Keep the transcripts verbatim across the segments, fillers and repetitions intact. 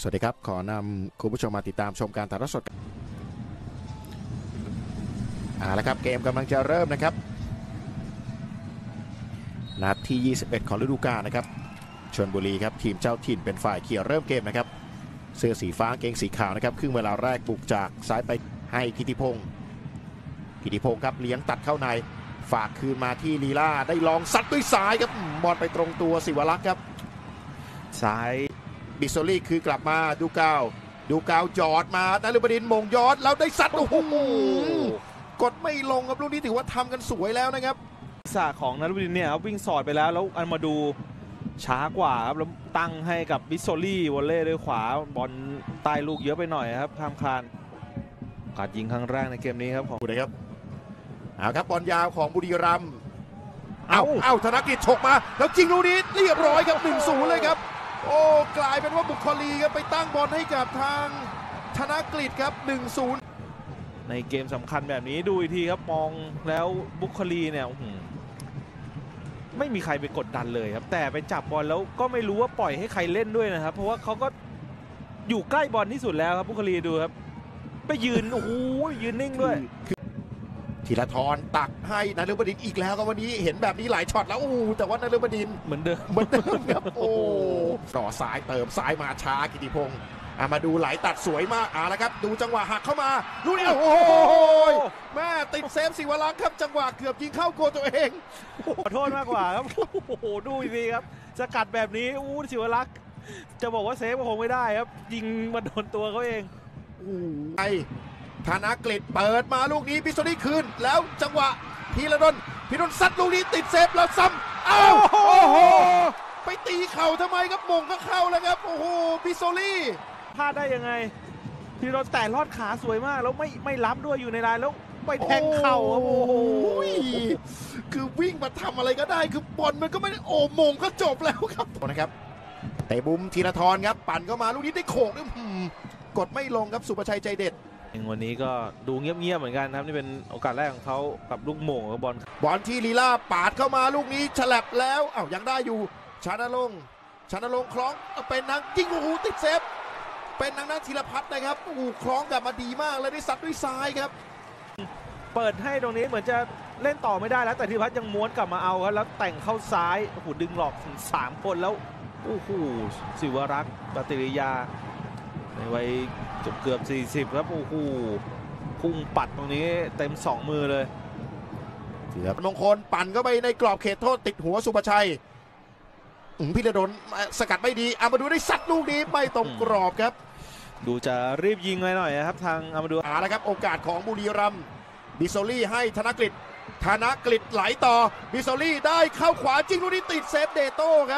วัสดีครับขอนำคุณผู้ชมมาติดตามชมการถ่ายทอดสดอ่าแล้วครับเกมกำลังจะเริ่มนะครับนัดที่ยี่สิบเอ็ดของฤดูกาลนะครับชลบุรีครับทีมเจ้าถิ่นเป็นฝ่ายเขี่ยเริ่มเกมนะครับเสื้อสีฟ้าเกงสีขาวนะครับครึ่งเวลาแรกบุกจากซ้ายไปให้กิติพงศ์กิติพงศ์ครับเลี้ยงตัดเข้าในฝากคืนมาที่ลีลาได้ลองซัดด้วยซ้ายครับบอลไปตรงตัวศิวรักษ์ครับซ้ายบิโซลี่คือกลับมาดูกาวดูกาวจอดมานฤบดินมงยอดแล้วได้ซัดโอ้โหกดไม่ลงครับลูกนี้ถือว่าทำกันสวยแล้วนะครับศาสตร์ของนฤบดินเนี่ยครับวิ่งสอดไปแล้วแล้วอันมาดูช้ากว่าครับแล้วตั้งให้กับบิโซลี่วอลเล่ด้วยขวาบอลใต้ลูกเยอะไปหน่อยครับข้ามคานการยิงครั้งแรกในเกมนี้ครับของนะครับเอาครับบอลยาวของบุรีรัมย์เอาเอาธนกิจฉกมาแล้วจริงลูกนี้เรียบร้อยครับ หนึ่งศูนย์ เลยครับโอ้กลายเป็นว่าบุคลีครับไปตั้งบอลให้กับทางธนกฤษครับ หนึ่งศูนย์ในเกมสำคัญแบบนี้ดูอีกทีครับมองแล้วบุคลีเนี่ยไม่มีใครไปกดดันเลยครับแต่ไปจับบอลแล้วก็ไม่รู้ว่าปล่อยให้ใครเล่นด้วยนะครับเพราะว่าเขาก็อยู่ใกล้บอลที่สุดแล้วครับบุคลีดูครับไปยืนโอ้โหยืนนิ่งด้วยธีรทรตักให้นฤบดินอีกแล้วครับวันนี้เห็นแบบนี้หลายช็อตแล้วโอ้แต่ว่านฤบดินเหมือนเดิมเหมือนเดิมครับโอ้ต่อซ้ายเติมซ้ายมาช้ากิติพงศ์มาดูไหลตัดสวยมากอ่าแล้วครับดูจังหวะหักเข้ามาดูนี่โอ้โหแม่ติดเซฟศิวรักษ์ครับจังหวะเกือบยิงเข้าโกตัวเองขอโทษมากกว่าครับโอ้โหดูดีครับสกัดแบบนี้อู้ศิวรักษ์จะบอกว่าเซฟก็คงไม่ได้ครับยิงมาโดนตัวเขาเองไอธนกฤษเปิดมาลูกนี้บิโซลี่คืนแล้วจังหวะพีระดลพีระดลซัดลูกนี้ติดเซฟแล้วซ้ำอ้าวโอ้โหไปตีเข่าทำไมครับมงก็เข้าแล้วครับโอ้โหบิโซลี่พลาดได้ยังไงพีระดลแต่ลอดขาสวยมากแล้วไม่ไม่ล้ำด้วยอยู่ในลายแล้วไปแทงเข่าโอ้โหคือวิ่งมาทำอะไรก็ได้คือบอลมันก็ไม่ได้โอ้มงก็จบแล้วครับนะครับเตะบุ้มธีรทรครับปั่นเข้ามาลูกนี้ได้โขกด้วยกดไม่ลงครับสุภชัยใจเด็ดวันนี้ก็ดูเงียบๆเหมือนกันครับนี่เป็นโอกาสแรกของเขากับลูกโมงกับบอลบอลที่ลีลาปาดเข้ามาลูกนี้ฉลับแล้วอ้าวยังได้อยู่ชานรงค์ชานรงค์คล้องเป็นนางยิงโอ้โหติดเซฟเป็นนางนัทธีรพัฒน์นะครับโอ้โหคล้องกลับมาดีมากเลยได้ซัดด้วยซ้ายครับเปิดให้ตรงนี้เหมือนจะเล่นต่อไม่ได้แล้วแต่ธีรพัฒน์ยังม้วนกลับมาเอาครับแล้วแต่งเข้าซ้ายโอ้โหดึงหลอกถึงสามคนแล้วโอ้โหศิวรักษ์ปฏิริยาในวัยเกือบสี่สิบครับโอ้โหพุ่งปัดตรงนี้เต็มสองมือเลยเสือมงคลปั่นเข้าไปในกรอบเขตโทษติดหัวสุภชัยพิรดลสกัดไม่ดีอามาดูได้ซัดลูกนี้ไม่ตรงกรอบครับดูจะรีบยิงหน่อยครับทางอามาดูอ่าแล้วครับโอกาสของบุรีรัมย์บิโซลี่ให้ธนกฤษธนกฤษไหลต่อบิโซลี่ได้เข้าขวาจริงลูกนี้ติดเซฟเดโต้ครับ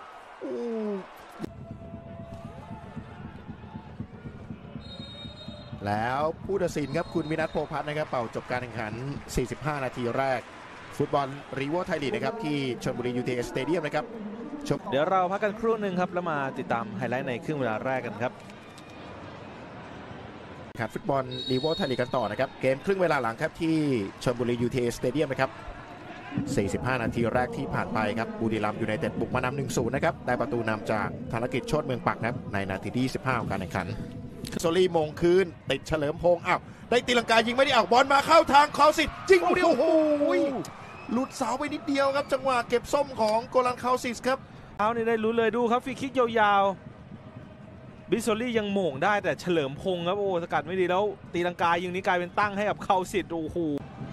แล้วผู้ตัดสินครับคุณวินัทโพพัฒน์นะครับเป่าจบการแข่งขันสี่สิบห้านาทีแรกฟุตบอลรีโวไทยลีกนะครับที่ชลบุรียูเทสเตเดียมนะครับเดี๋ยวเราพักกันครู่หนึ่งครับแล้วมาติดตามไฮไลท์ในครึ่งเวลาแรกกันครับขันฟุตบอลรีโวไทยลีกกันต่อนะครับเกมครึ่งเวลาหลังครับที่ชลบุรียูเทสเตเดียมนะครับสี่สิบห้านาทีแรกที่ผ่านไปครับบุรีรัมย์ยูไนเต็ดบุกมานำ หนึ่งศูนย์ นะครับได้ประตูนำจากธนกิจโชติเมืองปักนะครับในนาทีที่ยี่สิบห้าของการแข่งขันโซลี่มงคืนติดเฉลิมพงษ์อ้าวได้ตีลังกายิงไม่ได้เอาบอลมาเข้าทางคาสิตจริงโอ้โหหลุดเสาไปนิดเดียวครับจังหวะเก็บส้มของโกลันคาสิตครับเอานี่ได้รู้เลยดูครับฟรีคิกยาวๆบิโซลี่ยังโมงได้แต่เฉลิมพงษ์ครับโอ้สกัดไม่ดีแล้วตีลังกายิงนี้กลายเป็นตั้งให้กับคาสิตโอ้โห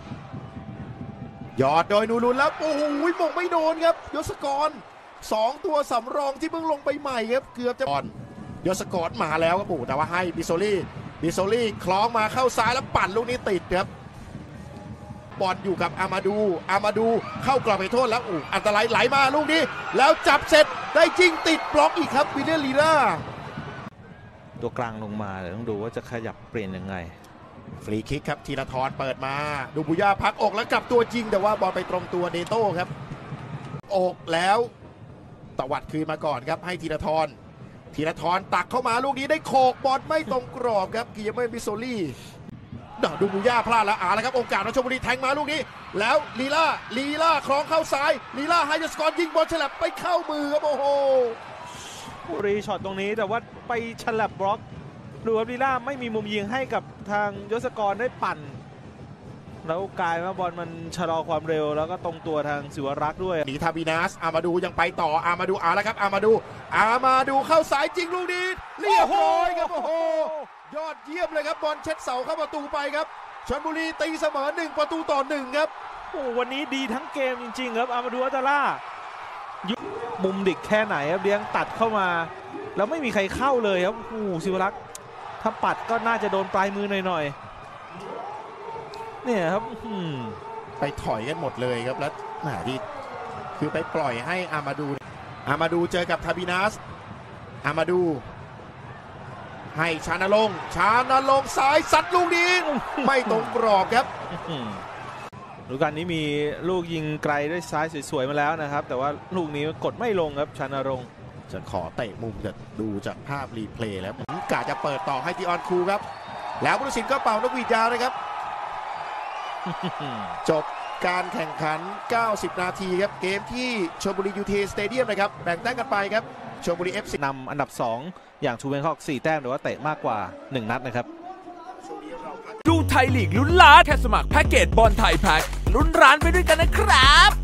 ยอดโดยนูรุนแล้วโอ้โหมงไม่โดนครับยศกรสองตัวสำรองที่เพิ่งลงไปใหม่ครับเกือบจะยศกรมาแล้วครับปู่แต่ว่าให้บิโซลี่บิโซลี่คล้องมาเข้าซ้ายแล้วปั่นลูกนี้ติดครับบอลอยู่กับอามาดูอามาดูเข้ากรอบไปโทษแล้วอู้อันตรายไหลมาลูกนี้แล้วจับเสร็จได้จริงติดบล็อกอีกครับวิลเลียลีล่าตัวกลางลงมาเดี๋ยวต้องดูว่าจะขยับเปลี่ยนยังไงฟรีคิกครับธีรทรเปิดมาดูบุญญาพักอกแล้วกลับตัวจริงแต่ว่าบอลไปตรงตัวเดโต้ครับอกแล้วตวัดคืนมาก่อนครับให้ธีรทรธีรทรตักเข้ามาลูกนี้ได้โขกบอลไม่ตรงกรอบครับกิยาเมบิโซลี่ดูบุญญาพลาดแล้วอ่าแล้วครับโอกาสของชลบุรีแทงมาลูกนี้แล้วลีล่าลีล่าคล้องเข้าซ้ายลีล่าไฮยสกอร์ยิงบอลฉลับไปเข้ามือครับโอ้โหรีช็อตตรงนี้แต่ว่าไปฉลับบล็อกดูครับลีล่าไม่มีมุมยิงให้กับทางยศกรได้ปั่นแล้วกลายมาบอลมันชะลอความเร็วแล้วก็ตรงตัวทางศิวรักษ์ด้วยหนีทาบินาสอามาดูยังไปต่ออามาดูอาแล้วครับอามาดูอามาดูเข้าสายจริงลูกนี้เรียบร้อยครับโอ้โหยอดเยี่ยมเลยครับบอลเช็ดเสาเข้าประตูไปครับชลบุรีตีเสมอหนึ่งประตูต่อหนึ่งครับโอ้วันนี้ดีทั้งเกมจริงๆครับอามาดูอัตล่ามุมดิกแค่ไหนครับเลี้ยงตัดเข้ามาแล้วไม่มีใครเข้าเลยครับโอ้ศิวรักษ์ถ้าปัดก็น่าจะโดนปลายมือหน่อยๆเนี่ยครับไปถอยกันหมดเลยครับแล้วแหมที่คือไปปล่อยให้อามาดูอามาดูเจอกับทาบินาสอามาดูให้ชานรงค์ชานรงค์ซ้ายสัดลูกนี้ไม่ตรงกรอบครับฤดูกาลนี้มีลูกยิงไกลด้วยซ้ายสวยๆมาแล้วนะครับแต่ว่าลูกนี้กดไม่ลงครับชานรงค์จะขอเตะมุมจะดูจากภาพรีเพลย์แล้วกะจะเปิดต่อให้ทีออนคูครับแล้วผู้ตัดสินก็เป่านกหวีดยาวนะครับ จบการแข่งขันเก้าสิบนาทีครับเกมที่ชลบุรียูเทสเตเดียมนะครับแบ่งแต้มกันไปครับชลบุรี เอฟ ซีนำอันดับสองอย่างทูเบนคอกสี่แต้มหรือว่าเตะมากกว่าหนึ่งนัดนะครับดูไทยลีกลุ้นล้านแค่สมัครแพ็กเกจบอลไทยแพ็กลุ้นร้านไปด้วยกันนะครับ